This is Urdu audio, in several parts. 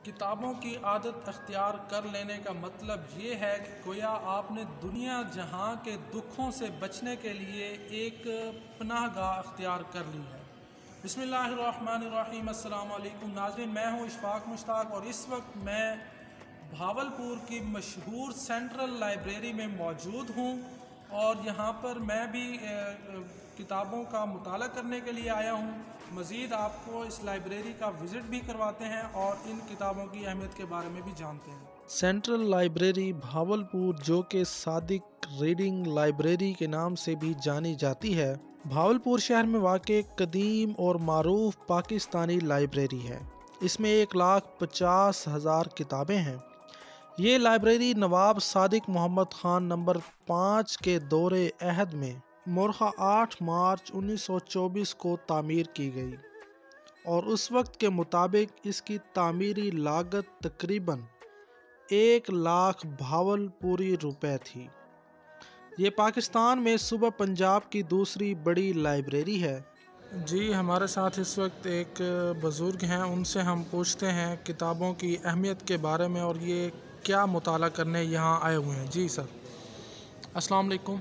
کتابوں کی عادت اختیار کر لینے کا مطلب یہ ہے کہ گویا آپ نے دنیا جہاں کے دکھوں سے بچنے کے لیے ایک پناہ گاہ اختیار کر لی ہے۔ بسم اللہ الرحمن الرحیم۔ السلام علیکم ناظرین، میں ہوں اشفاق مشتاق اور اس وقت میں بھاولپور کی مشہور سینٹرل لائبریری میں موجود ہوں اور یہاں پر میں بھی کتابوں کا مطالعہ کرنے کے لیے آیا ہوں۔ مزید آپ کو اس لائبریری کا وزٹ بھی کرواتے ہیں اور ان کتابوں کی اہمیت کے بارے میں بھی جانتے ہیں۔ سینٹرل لائبریری بھاولپور، جو کہ صادق ریڈنگ لائبریری کے نام سے بھی جانی جاتی ہے، بھاولپور شہر میں واقع قدیم اور معروف پاکستانی لائبریری ہے۔ اس میں 1,50,000 کتابیں ہیں۔ یہ لائبریری نواب صادق محمد خان نمبر 5 کے دور عہد میں مورخہ 8 مارچ 1924 کو تعمیر کی گئی اور اس وقت کے مطابق اس کی تعمیری لاگت تقریباً 1,00,000 بھاولپوری روپے تھی۔ یہ پاکستان میں صوبہ پنجاب کی دوسری بڑی لائبریری ہے۔ جی، ہمارے ساتھ اس وقت ایک بزرگ ہیں، ان سے ہم پوچھتے ہیں کتابوں کی اہمیت کے بارے میں اور یہ کیا مطالعہ کرنے یہاں آئے ہوئے ہیں۔ جی سر، السلام علیکم۔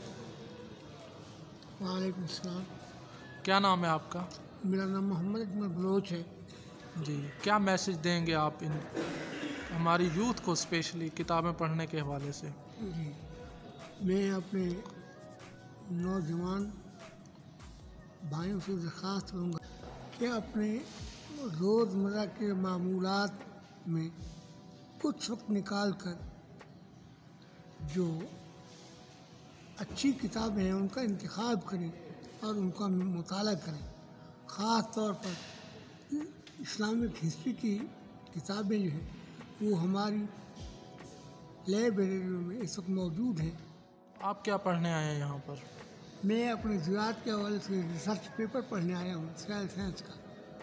وعلیکم السلام۔ کیا نام ہے آپ کا؟ میرا نام محمد اکمل بلوچ ہے۔ جی، کیا میسج دیں گے آپ ہماری یوتھ کو اسپیشلی کتابیں پڑھنے کے حوالے سے؟ جی، میں اپنے نوجوان بھائیوں سے درخواست کروں گا کہ اپنے روزمرہ کے معمولات میں کچھ وقت نکال کر جو اچھی کتابیں ہیں ان کا انتخاب کریں اور ان کا مطالعہ کریں۔ خاص طور پر اسلامک ہسٹری کی کتابیں جو ہیں وہ ہماری لائبریریوں میں اس وقت موجود ہیں۔ آپ کیا پڑھنے آئے ہیں یہاں پر؟ میں اپنے زراعت کے حوالے سے ریسرچ پیپر پڑھنے آیا ہوں، سوائل سائنس کا۔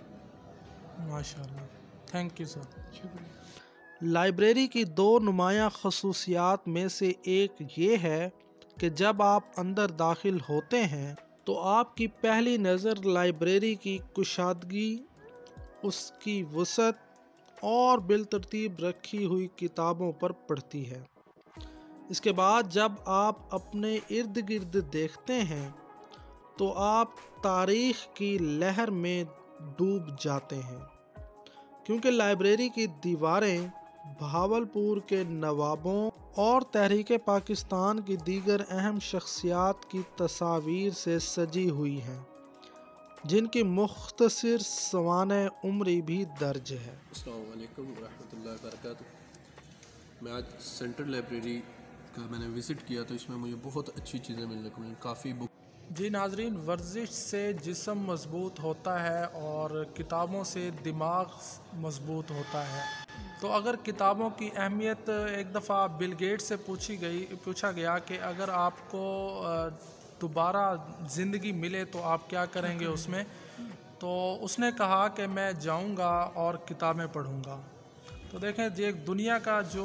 ماشاء اللہ، تھینک یو سر۔ شکریہ۔ لائبریری کی 2 نمایاں خصوصیات میں سے ایک یہ ہے کہ جب آپ اندر داخل ہوتے ہیں تو آپ کی پہلی نظر لائبریری کی کشادگی، اس کی وسعت اور بالترتیب رکھی ہوئی کتابوں پر پڑتی ہے۔ اس کے بعد جب آپ اپنے ارد گرد دیکھتے ہیں تو آپ تاریخ کی لہر میں ڈوب جاتے ہیں، کیونکہ لائبریری کی دیواریں بھاولپور کے نوابوں اور تحریک پاکستان کی دیگر اہم شخصیات کی تصاویر سے سجی ہوئی ہیں، جن کی مختصر سوانح عمری بھی درج ہے۔ السلام علیکم ورحمۃ اللہ وبرکاتہ۔ میں آج سینٹرل لائبریری کا میں نے وزٹ کیا تو اس میں مجھے بہت اچھی چیزیں ملنے کو ملیں، کافی بک۔ جی ناظرین، ورزش سے جسم مضبوط ہوتا ہے اور کتابوں سے دماغ مضبوط ہوتا ہے، تو اگر کتابوں کی اہمیت ایک دفعہ بل گیٹ سے پوچھا گیا کہ اگر آپ کو دوبارہ زندگی ملے تو آپ کیا کریں گے اس میں، تو اس نے کہا کہ میں جاؤں گا اور کتابیں پڑھوں گا۔ تو دیکھیں جی، ایک دنیا کا جو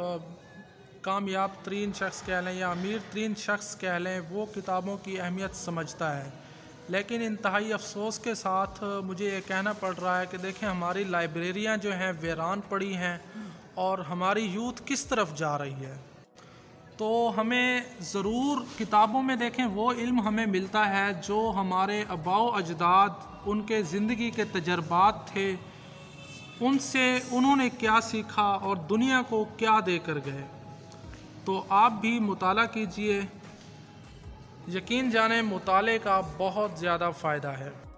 کامیاب ترین شخص کہہ لیں یا امیر ترین شخص کہہ لیں، وہ کتابوں کی اہمیت سمجھتا ہے، لیکن انتہائی افسوس کے ساتھ مجھے یہ کہنا پڑ رہا ہے کہ دیکھیں ہماری لائبریریاں جو ہیں ویران پڑی ہیں اور ہماری یوتھ کس طرف جا رہی ہے۔ تو ہمیں ضرور کتابوں میں دیکھیں وہ علم ہمیں ملتا ہے جو ہمارے آباء و اجداد، ان کے زندگی کے تجربات تھے، ان سے انہوں نے کیا سیکھا اور دنیا کو کیا دے کر گئے۔ تو آپ بھی مطالعہ کیجئے، یقین جانیں مطالعے کا بہت زیادہ فائدہ ہے۔